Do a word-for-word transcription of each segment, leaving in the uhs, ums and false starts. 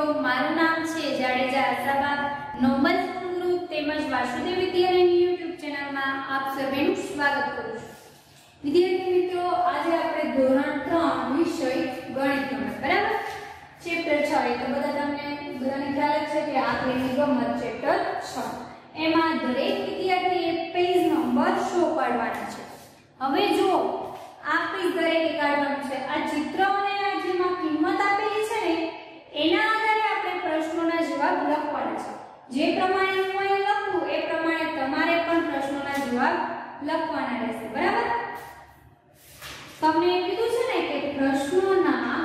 મારું નામ છે જાડેજા આશાબા નોબલ ગ્રુપ તેમજ વાસુદેવ વિદ્યાલયની યુટ્યુબ ચેનલમાં આપ સર્વેનું સ્વાગત કરું છું। વિદ્યાર્થી મિત્રો, આજે આપણે ધોરણ ત્રણ વિષય ગણિતનો બરાબર ચેપ્ટર છ એ તો બધા તમને બધાને ખ્યાલ છે કે આંકડાની ગમત ચેપ્ટર છ એમાં દરેક વિદ્યાર્થીએ પેજ નંબર શો પાડવાના છે। હવે જો આ પેજ દરેકે કાઢવાનું છે। આ ચિત્ર અને આ જેમાં કિંમત આપેલી છે ને એના આધારે આપણે પ્રશ્નોના જવાબ લખવાના છે। જે પ્રમાણે હું અહીં લખું એ પ્રમાણે તમારે પણ પ્રશ્નોના જવાબ લખવાના રહેશે બરાબર। તમને કીધું છે ને કે પ્રશ્નોના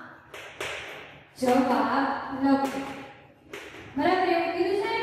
જવાબ લખો બરાબર, એવું કીધું છે।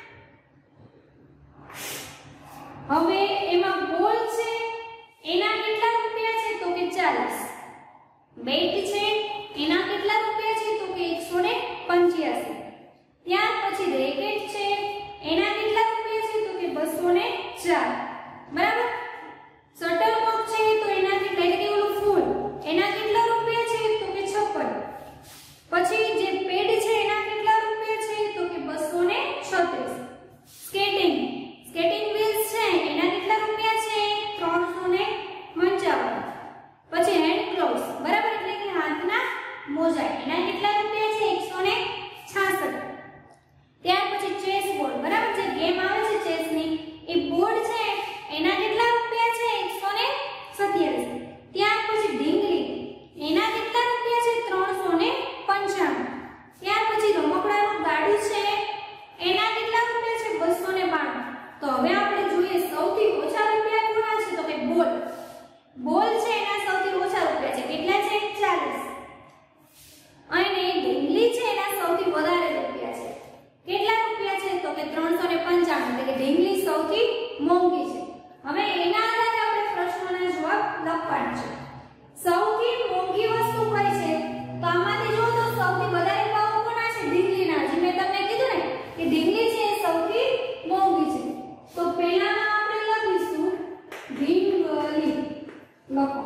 હવે એમાં બોલ છે એના કેટલા રૂપિયા છે તો કે ચાલીસ, બેટ છે એના કેટલા રૂપિયા છે તો કે એકસો પંચ્યાસી, ત્યાર પછી રેકેટ છે એના કેટલા રૂપિયા છે તો કે બસો ચાર બરાબર। શટલકોક છે તો એના કેટલા એટલે કે ઓલું ફૂલ એના કેટલા રૂપિયા છે તો કે છપ્પન, પછી જે પેડ છે એના કેટલા રૂપિયા છે તો કે બસો છત્રીસ, સ્કેટિંગ સ્કેટિંગ વ્હીલ્સ છે એના કેટલા રૂપિયા છે ત્રણસો પંચાવન, પછી હેન્ડ ગ્લોવ્સ બરાબર એટલે કે હાથના મોજા એના કેટલા રૂપિયા છે એકસો છાસઠ, ત્યાર પછી ચેસ બોર્ડ બરાબર જે ગેમ આવે છે ચેસની એ બોર્ડ છે એના કેટલા રૂપિયા છે એકસો સત્યાવીસ, ત્યાર પછી ઢીંગલી એના કેટલા રૂપિયા છે ત્રણસો પંચાણું, ત્યાર પછી રમકડાનું ગાડું છે એના કેટલા રૂપિયા છે બસો બાણું। તો હવે આપણે જોઈએ સૌથી ઓછા રૂપિયા કોના છે તો કે બોલ બોલ છે એના સૌથી ઓછા રૂપિયા છે કેટલા છે ચાલીસ, અને ઢીંગલી છે એના સૌથી વધારે રૂપિયા છે કેટલા રૂપિયા છે તો કે ત્રણસો પંચાણું એટલે કે ઢીંગલી સૌથી મોંઘી છે। હવે એના આધારે આપણે પ્રશ્નોના જવાબ લખવાના છે। સૌથી મોંઘી વસ્તુ કઈ છે તો આમાંથી જો તો સૌથી વધારે ભાવ કોના છે ઢીંગલીના, જે મેં તમને કીધું ને કે ઢીંગલી છે એ સૌથી મોંઘી છે। તો પહેલામાં આપણે લખીશું ઢીંગલી લખો,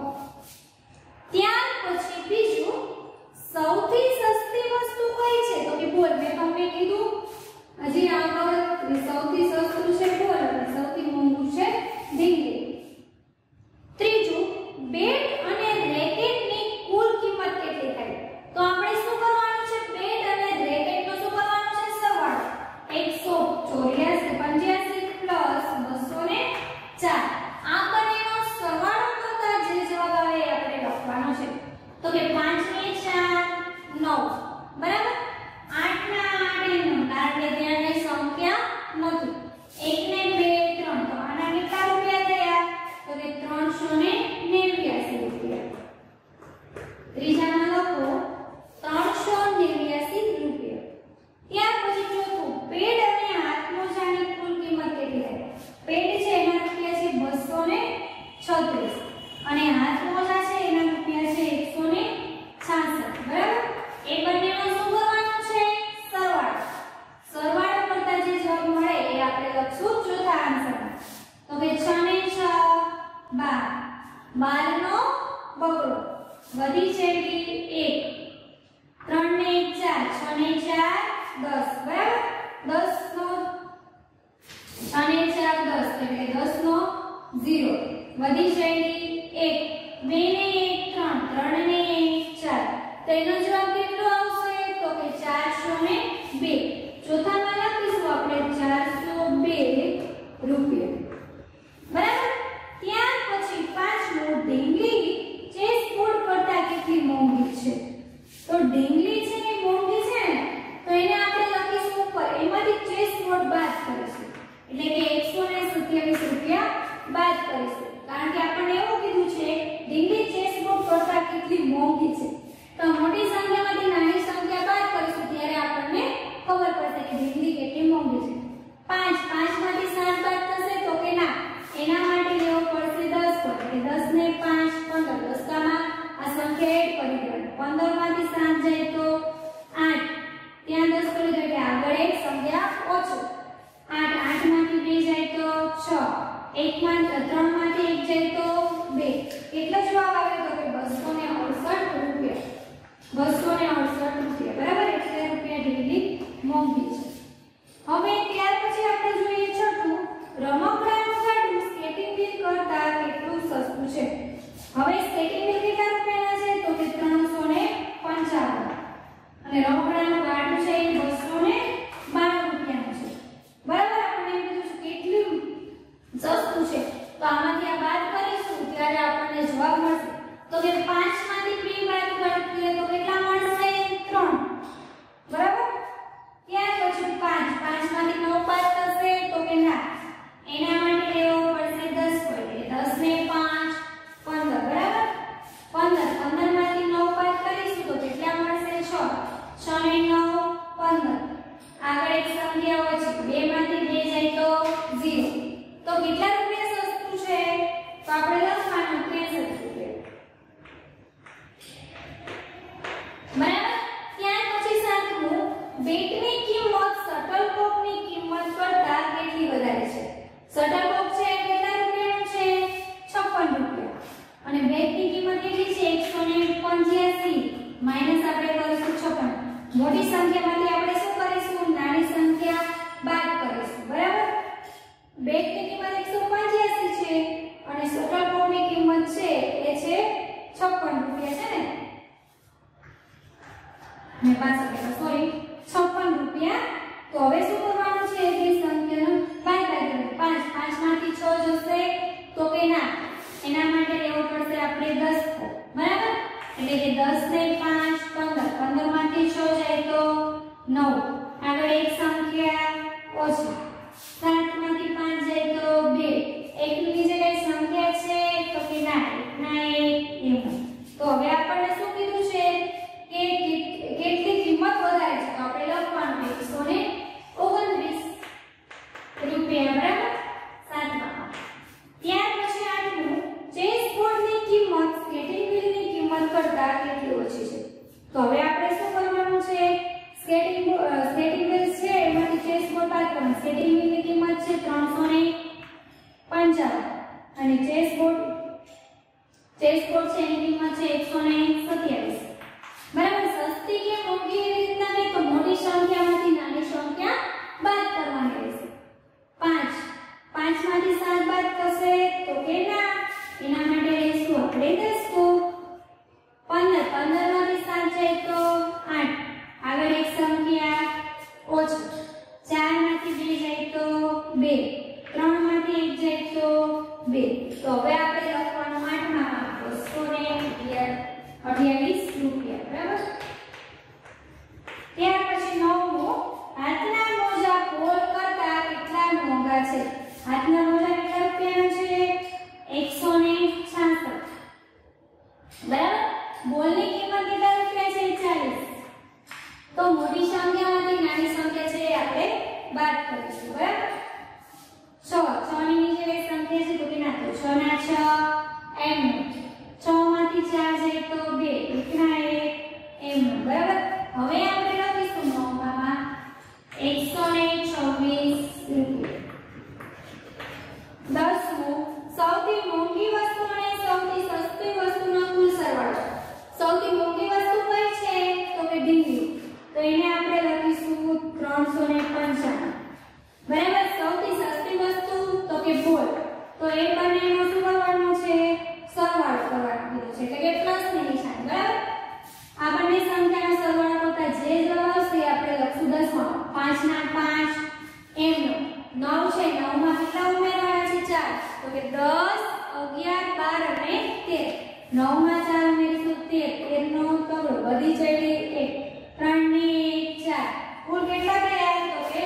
ત્યાર પછી બીજું સૌથી સસ્તી વસ્તુ કઈ છે તો કે બોલ, મેં તમને કીધું હજી આગળ સૌથી સસ્તું છે બોલ અને સૌથી મોંઘું છે ઢીંગલી। ત્રીજું બેટ અને રેકેટની કુલ કિંમત કેટલી થાય તો આપણે શું કરવાનું છે બેટ અને રેકેટનો શું કરવાનું છે સરવાળો એકસો પંચ્યાસી પ્લસ બસો ચાર, આ બંનેનો સરવાળો કરતા જે જવાબ આવે એ આપણે લખવાનો છે। તો કે પાંચ ને ચાર નવ બરાબર, આઠ ના આઠ એ નવ કારણ કે ત્યાં કઈ સંખ્યા નથી, એક ને બે ત્રણ તો આના કેટલા રૂપિયા થયા તો કે ત્રણસો નેવ્યાસી રૂપિયા। ત્રીજામાં લખો ત્રણસો નેવ્યાસી રૂપિયા। ત્યાર પછી ચોથું પેડ અને હાથમોજાની કુલ કિંમત કેટલી થાય, પેડ છે એના રૂપિયા છે બસો છત્રીસ અને હાથમોજા છે એના રૂપિયા છે એકસો છાસઠ બરાબર। એ બંનેનો શું કરવાનું છે સરવાળો, સરવાળો કરતા જે જવાબ મળે એ આપણે લખશું ચોથા આન્સરમાં। તો કે છ ને છ બાર, બાર નો બગડો વધી છેડી એક, ત્રણ ને એક ચાર, છ ને ચાર દસ બરાબર, દસ નો છ ને ચાર દસ એટલે દસ નો ઝીરો વધી છેડી એક, બે ને એક ત્રણ, ત્રણ ને એક ચાર, તો એનો જવાબ કેટલો આવશે તો કે ચારસો બે। ચોથામાં લખીશું આપણે ચારસો બે રૂપિયા બરાબર। ત્યાર પછી પાંચમું ઢીંગલી ચેસ બોર્ડ કરતા કેટલી મોંઘી છે તો ઢીંગલી છે એ મોંઘી છે ને તો એને આપણે લખીશું ઉપર, એમાંથી ચેસ બોર્ડ બાદ કરીશું એટલે કે એકસો સત્યાવીસ રૂપિયા બાદ કરીશું, કારણ કે આપણને એવું કીધું છે ઢીંગલી ચેસ બોર્ડ કરતા કેટલી મોંઘી છે। તો મોટી સંખ્યામાંથી નાની સંખ્યા બાદ કરીશું ત્યારે આપણને ખબર પડશે કે ઢીંગલી કેટલી મોંઘી છે। પાંચ પાંચ માંથી સાત બાદ થશે તો કે ના, એના માટે લેવો પડશે દસ પર એટલે દસ ને પાંચ પંદર, દસકામાં આ સંખ્યા એડ કરી દેવાની, પંદર માંથી સાત જાય તો આઠ, ત્યાં દસ કરી દો એટલે આગળ એક સંખ્યા ઓછો, આઠ આઠ માંથી બે જાય તો છ, એક માં ત્રણ માંથી એક જાય તો બે, કેટલો જવાબ આવે તો કે બસો અડસઠ રૂપિયા, બસો અડસઠ રૂપિયા બરાબર। એટલે રૂપિયા અને રોકડાનું ગાડું છે એ બસો ને બાણું રૂપિયાનું છે બરાબર આપણે એમ કીધું છે કેટલું સસ્તું છે તો આમાંથી આ બાદ કરીશું ત્યારે આપણને જવાબ મળશે તો કે પાંચ માંથી બે બાદ કરીએ તો કેટલા મળશે ત્રણ બરાબર ત્યાર પછી પાંચ પાંચ માંથી નવ બાદ થશે તો કે ના એના માટે લેવો પડશે દસ એટલે દસ ને પાંચ પંદર બરાબર પંદર પંદર માંથી નવ બાદ કરીશું તો કેટલા મળશે છ છ ને નવ પંદર આગળ એક સંખ્યા હોય છે બે માંથી બે જાય તો ઝીરો તો કેટલા રૂપિયા સસ્તું છે તો આપણે લખવાનું ત્રેસઠ રૂપિયા બરાબર ત્યાર પછી સાતમું બેટની કિંમત શટલકોકની કિંમત કરતા કેટલી વધારે છે શટલકોક છે કેટલા રૂપિયાનું છે છપ્પન રૂપિયા અને બેટની કિંમત કેટલી છે એકસો પંચ્યાસી માઈનસ આપણે કરીશું છપ્પન મોટી સંખ્યામાંથી આપણે શું કરીશું નાની સંખ્યા બાદ કરીશું બરાબર બેટની કિંમત એકસો પંચ્યાસી છે અને શટલકોકની કિંમત છે એ છે છપ્પન રૂપિયા છે ને ને પાછળ સોરી છપ્પન રૂપિયા તો હવે શું કરવાનું છે બે સંખ્યાનો બાદ કરવાનો પાંચ પાંચ માંથી છ જશે તો કે ના એના માટે લેવો પડશે આપણે દસ બરાબર એટલે કે દસ ને પાંચ પંદર પંદર માંથી છ જાય તો નવ આગળ એક સંખ્યા ઓછી સાત માંથી પાંચ જાય તો બે એક ની જગ્યાએ સંખ્યા છે તો કે ના એક ના એક એવું તો હવે આપણને શું કીધું છે કે કેટલી કિંમત વધારે છે તો આપણે લખવાનું એકસો ઓગણત્રીસ રૂપિયા બરાબર સાતમા ત્યાર પછી આઠમું ચેસ બોર્ડની કિંમત સ્કેટિંગ વ્હીલની કિંમત કરતા કેટલી ઓછી છે તો હવે આપણે શું કરવાનું છે સ્કેટિંગ સ્કેટિંગ વ્હીલ છે એમાંથી ચેસ બોર્ડ બાદ કરવાનું સ્કેટિંગ વ્હીલની કિંમત છે ત્રણસો પંચાવન અને ચેસ બોર્ડ ચેસ બોર્ડ છે એની કિંમત છે એકસો સત્યાવીસ બરાબર સસ્તી કે મોંઘી એવી રીતના નહીં તો મોટી સંખ્યામાંથી નાની સંખ્યા બાદ કરવાની રહેશે પાંચ પાંચ માંથી સાત બાદ થશે તો કે ના એના માટે લઈશું આપણે દસ પંદર પંદર માંથી સાત જાય તો આઠ આગળ એક સંખ્યા ઓછી ચાર માંથી બે જાય તો બે ત્રણ માંથી એક જાય તો બે તો હવે આપણે લખવાનું આઠમાં બસો ને અઠ્યાવીસ રૂપિયા બરાબર ત્યાર પછી નવમું હાથના મોજા પોલ કરતા કેટલા મોંઘા છે હાથના મોજા કેટલા રૂપિયાના છે એકસો છાસઠ બરાબર બોલની કિંમત કેટલા રૂપિયા છે ચાલીસ તો મોટી સંખ્યામાંથી નાની સંખ્યા છે આપણે બાદ કરીશું બરાબર છ છ ની નીચે એક સંખ્યા છે તો કે ના તો છ ના છ એમ છ માંથી ચાર જાય તો બે એક ના એક એમ બરાબર હવે આપણે લખીશું નવમાં એકસો છવ્વીસ રૂપિયા દસમું સૌથી મોંઘી વસ્તુ અને સૌથી સસ્તી વસ્તુનો કુલ સરવાળો સૌથી મોંઘી વસ્તુ કઈ છે તો કે ઢીંગલી તો એને આપણે લખીશું ત્રણસો પંચાણું બરાબર સૌથી સસ્તી વસ્તુ તો કે બોલ તો એ બંનેનો શું કરવાનો છે સરવાળો કરવાનો કીધું છે એટલે કે પ્લસ ની નિશાન બરાબર આ બંને સંખ્યાનો સરવાળો કરતા જે જવાબ આવશે આપણે લખશું દસ માં પાંચ ના પાંચ એમ નવ છે નવ માં કેટલા ઉમેરવાના છે ચાર તો કે દસ અગિયાર બાર અને તેર નવ માં ચાર ઉમેરીશું તેર તેર નો તગડો વધી જઈ એક ત્રણ ને એક ચાર કુલ કેટલા થયા તો કે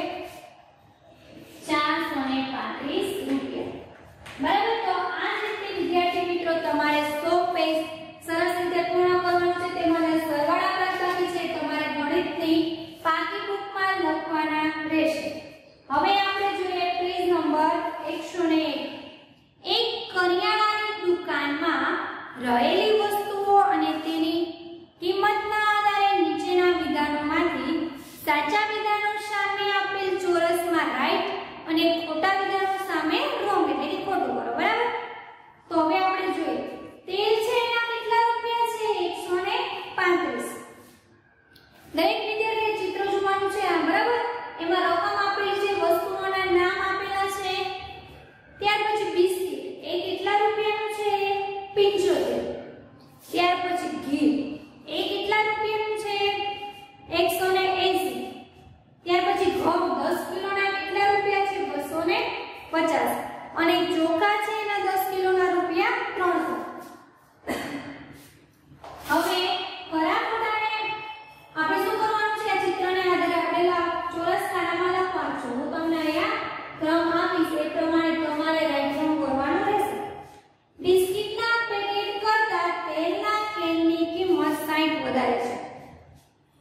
ચારસો પાંત્રીસ રૂપિયા બરાબર તો આ જ રીતે વિદ્યાર્થી મિત્રો તમારે સો પેજ સરસ રીતે પૂર્ણ કરવાનું છે તેમાં સરવાળા બાદબાકી છે તમારે ગણિતની પાકી બુકમાં લખવાના રહેશે હવે આપણે જોઈએ પેજ નંબર એકસો એક એક કરિયાણાની દુકાનમાં રહેલી વસ્તુઓ અને તેની કિંમતના આધારે નીચેના વિધાનોમાંથી સાચા વિધાનો સામે આપેલ ચોરસમાં રાઈટ અને ખોટા વિધાનો સામે રોંગ એટલે કે ખોટું કરો બરાબર તો હવે આપણે જોઈએ તેલ છે એના કેટલા રૂપિયા છે એકસો પાંત્રીસ દરેક વિદ્યાર્થીએ ચિત્ર જોવાનું છે આ બરાબર એમાં રકમ આપેલી છે વસ્તુઓના નામ આપેલા છે ત્યાર પછી બિસ્કિટ એ કેટલા રૂપિયાનું છે પંચોતેર ત્યાર પછી ઘી એ કેટલા રૂપિયાનું છે એકસો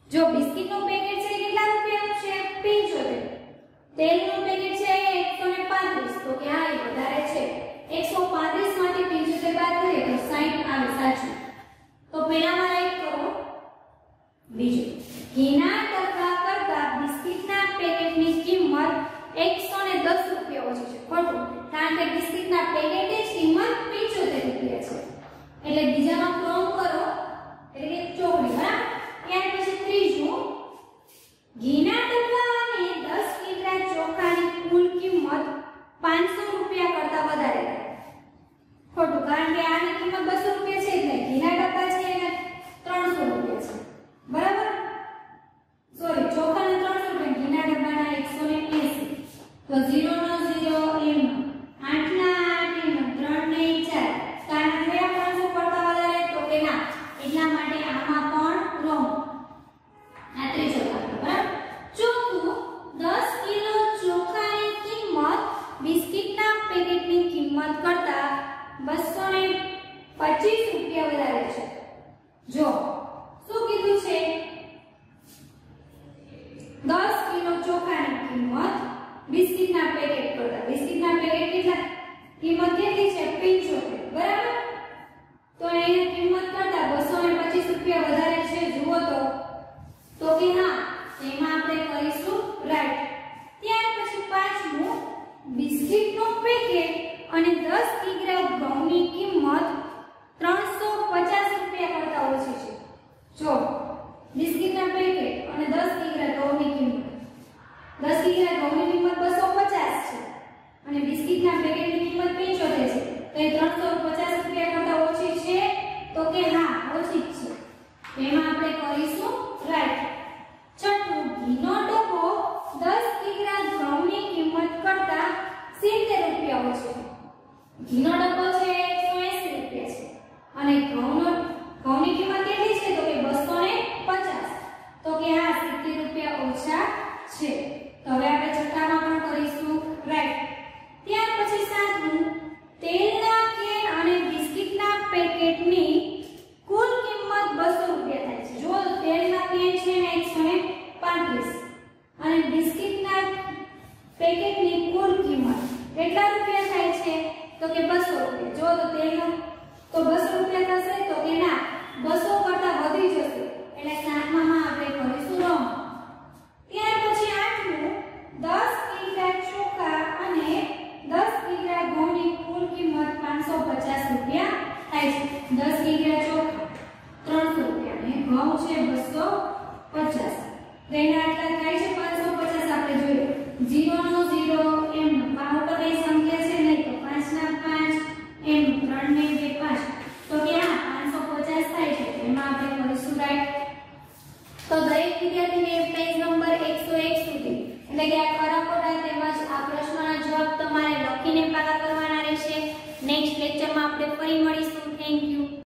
જો બિસ્કિટનું પેકેટ છે કેટલા રૂપિયાનું છે પંચોતેર, તેલનું પેકેટ છે એકસો પાંત્રીસ, તો કે હા એ વધારે છે, એકસો પાંત્રીસ માંથી પંચોતેર બાદ કરીએ તો સાઠ આવે સાચું. તો પહેલામાં રાઈટ કરો. બીજું, ઘીના ડબ્બા કરતા બિસ્કિટના પેકેટની કિંમત એકસો દસ રૂપિયા ઓછી છે. ખોટું, કારણ કે બિસ્કિટના પેકેટની કિંમત પંચોતેર રૂપિયા છે. એટલે બીજાનો ક્રમ કરો, એટલે કે ચોકડી. બરાબર. ત્યાર પછી ત્રીજું, ઘીના ડબ્બા અને દસ કિગ્રા ચોખાની કુલ કિંમત પાંચસો રૂપિયા કરતા વધારે થાય. ખોટું, કારણ કે આની કિંમત બસો રૂપિયા છે એટલે ઘીના ડબ્બા છે એને ત્રણસો રૂપિયા છે. બરાબર. સોરી, ચોખાના ત્રણસો રૂપિયા, ઘીના ડબ્બાના એકસો એંસી. તો ઝીરો નો ઝીરો એમ, આઠ ના આઠ એમ, ત્રણ ને ચાર. કારણ કે આ પાંચસો કરતા વધારે, તો કે ના, એટલા માટે આમાં પણ રોંગ. આ ત્રીજો દાખલો. બરાબર. ચોથું, દસ કિલો ચોખાની કિંમત બિસ્કિટના પેકેટની કિંમત કરતા બસો પચીસ રૂપિયા વધારે છે. જો શું કીધું છે, દસ કિલો ચોખાની કિંમત બિસ્કિટના પેકેટ કરતા, બિસ્કિટના પેકેટ કેટલા કિંમત કેટલી છે પંચોતેર. બરાબર. તો એની કિંમત કરતા બસો પચીસ રૂપિયા વધારે છે. જુઓ તો તો કે હા, એમાં આપણે કરીશું રાઈટ. ત્યાર પછી પાંચમું, બિસ્કિટનું પેકેટ અને દસ કિગ્રા ઘઉંની કિંમત ત્રણસો પચાસ રૂપિયા કરતા ઓછી છે. જો બિસ્કિટના પેકેટ અને દસ કિગ્રા ઘઉંની કિંમત, દસ કિગ્રા ઘઉંની કિંમત બસો પચાસ છે અને બિસ્કિટના પેકેટની કિંમત પંચોતેર છે, તો એ ત્રણસો પચાસ રૂપિયા કરતા ઓછી છે. તો કે હા, ઓછી જ છે. એમાં આપણે કરીશું રાઈટ. છઠ્ઠું, ઘીનો ડબ્બો દસ કિગ્રા ઘઉંની કિંમત કરતા સિત્તેર રૂપિયા ઓછી છે. ઘીનો ડબ્બો છે એકસો એંસી રૂપિયા છે અને ઘઉંનો ઘઉંની કિંમત કેટલી છે, તો કે બસો પચાસ. તો કે હા, સિત્તેર રૂપિયા ઓછા છે. તો હવે આપણે છઠ્ઠામાં પણ કરીશું રાઈટ. ત્યાર પછી સાતમું, તેલના કેન અને બિસ્કિટના પેકેટની કુલ કિંમત બસો રૂપિયા થાય છે. જો તેલના કેન છે ને એકસો પાંત્રીસ અને બિસ્કિટના પેકેટની કુલ કિંમત કેટલા રૂપિયા થાય છે, તો કે બસો રૂપિયા. જો તો તેલનો તો બસો રૂપિયા થશે, તો કે ના, બસો કરતા વધી જશે. એટલે સાતમામાં આપણે કરીશું રોંગ. ત્યાર પછી આઠમું, દસ કિગ્રા ચોખા અને દસ કિગ્રા ઘઉંની કુલ કિંમત પાંચસો પચાસ રૂપિયા થાય છે. દસ કિગ્રા ચોખા ત્રણસો રૂપિયા અને ઘઉં છે બસો પચાસ. તો એના આટલા થાય છે પાંચસો પચાસ. આપણે જોઈએ ઝીરો નો ઝીરો એમ, પાવ પર એ સંખ્યા છે નહીં, તો પાંચ ના પાંચ એમ, ત્રણ ને બે પાંચ. તો કે આ પાંચસો પચાસ થાય છે. એમાં આપણે કરીશું રાઈટ. તો દરેક વિદ્યાર્થીને પેજ નંબર એકસો એક સુધી, એટલે કે આ ખરા ખોટા તેમજ આ પ્રશ્નોના જવાબ તમારે લખીને પાકા કરવાના રહેશે. નેક્સ્ટ લેક્ચરમાં આપણે ફરી મળીશું. Thank you.